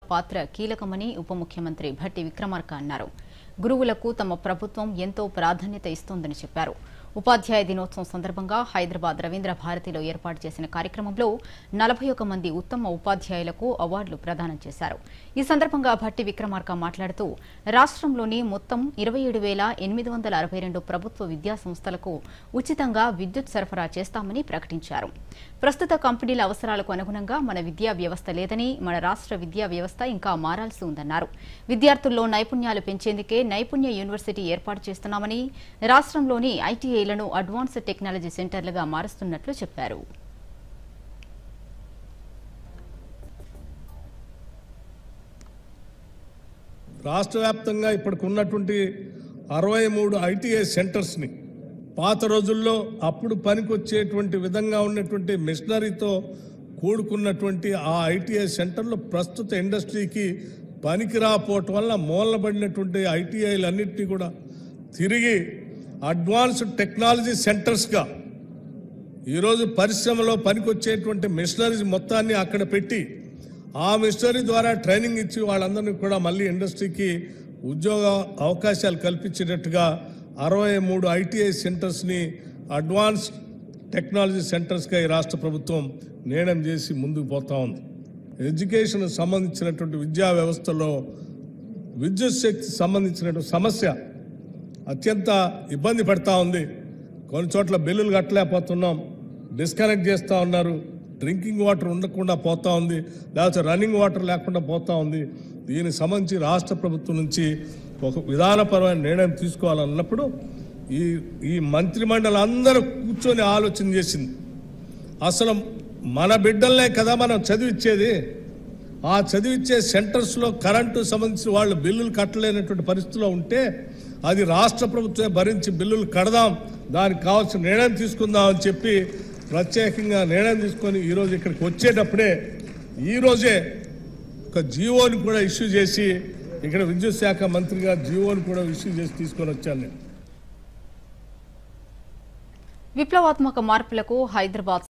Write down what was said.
పాత్ర కీలకమని ఉప ముఖ్యమంత్రి భట్టి విక్రమార్క అన్నారు. గురువులకు తమ ప్రభుత్వం ఎంతో ప్రాధాన్యత ఇస్తోందని చెప్పారు. ఉపాధ్యాయ దినోత్సవం సందర్భంగా హైదరాబాద్ రవీంద్ర భారతిలో ఏర్పాటు చేసిన కార్యక్రమంలో 41 మంది ఉత్తమ ఉపాధ్యాయులకు అవార్డులు ప్రదానం చేశారు. ఈ సందర్భంగా భట్టి విక్రమార్క మాట్లాడుతూ రాష్ట్రంలోని మొత్తం 27,862 ప్రభుత్వ విద్యా సంస్థలకు ఉచితంగా విద్యుత్ సరఫరా చేస్తామని ప్రకటించారు. ప్రస్తుత కంపెనీల అవసరాలకు అనుగుణంగా మన విద్యా వ్యవస్థ లేదని, మన రాష్ట్ర విద్యా వ్యవస్థ ఇంకా మారాల్సి ఉందన్నారు. విద్యార్థుల్లో నైపుణ్యాలు పెంచేందుకే నైపుణ్య యూనివర్సిటీ ఏర్పాటు చేస్తున్నామని, రాష్ట్రంలోని ఐటీఐలను అడ్వాన్స్డ్ టెక్నాలజీ సెంటర్లుగా మారుస్తున్నట్లు చెప్పారు. రాష్ట్ర వ్యాప్తంగా ఇప్పటికున్నటువంటి 63 ఐటీఐ సెంటర్స్ని పాత రోజుల్లో అప్పుడు పనికొచ్చేటువంటి విధంగా ఉన్నటువంటి మిషనరీతో కూడుకున్నటువంటి ఆ ఐటీఐ సెంటర్లు ప్రస్తుత ఇండస్ట్రీకి పనికి రాపోవటం వల్ల మూలబడినటువంటి ఐటీఐలన్నింటినీ కూడా తిరిగి అడ్వాన్స్డ్ టెక్నాలజీ సెంటర్స్గా ఈరోజు పరిశ్రమలో పనికొచ్చేటువంటి మిషనరీస్ మొత్తాన్ని అక్కడ పెట్టి ఆ మిషనరీ ద్వారా ట్రైనింగ్ ఇచ్చి వాళ్ళందరినీ కూడా మళ్ళీ ఇండస్ట్రీకి ఉద్యోగ అవకాశాలు కల్పించేటట్టుగా 63 ఐటీఐ సెంటర్స్ని అడ్వాన్స్డ్ టెక్నాలజీ సెంటర్స్గా ఈ రాష్ట్ర ప్రభుత్వం నిర్ణయం చేసి ముందుకు పోతా ఉంది. ఎడ్యుకేషన్ సంబంధించినటువంటి విద్యా వ్యవస్థలో విద్యుత్ శక్తి సంబంధించినటువంటి సమస్య అత్యంత ఇబ్బంది పడతా ఉంది. కొన్ని చోట్ల బిల్లులు కట్టలేకపోతున్నాం, డిస్కనెక్ట్ చేస్తూ ఉన్నారు, డ్రింకింగ్ వాటర్ ఉండకుండా పోతా ఉంది, లేకపోతే రన్నింగ్ వాటర్ లేకుండా పోతా ఉంది. దీనికి సంబంధించి రాష్ట్ర ప్రభుత్వం నుంచి ఒక విధానపరమైన నిర్ణయం తీసుకోవాలన్నప్పుడు ఈ మంత్రిమండలి అందరూ కూర్చొని ఆలోచన చేసింది. అసలు మన బిడ్డలనే కదా మనం చదివిచ్చేది. ఆ చదివిచ్చే సెంటర్స్లో కరెంటు సంబంధించి వాళ్ళు బిల్లులు కట్టలేనటువంటి పరిస్థితిలో ఉంటే అది రాష్ట్ర ప్రభుత్వమే భరించి బిల్లులు కడదాం, దానికి కావాల్సిన నిర్ణయం తీసుకుందాం అని చెప్పి ప్రత్యేకంగా నిర్ణయం తీసుకొని ఈరోజు ఇక్కడికి వచ్చేటప్పుడే ఈరోజే ఒక జీవోని కూడా ఇష్యూ చేసి ఇక్కడ విద్యుత్ శాఖ మంత్రిగా జీవోని కూడా ఇష్యూ చేసి తీసుకొని వచ్చాను నేను. విప్లవాత్మక మార్పులకు హైదరాబాద్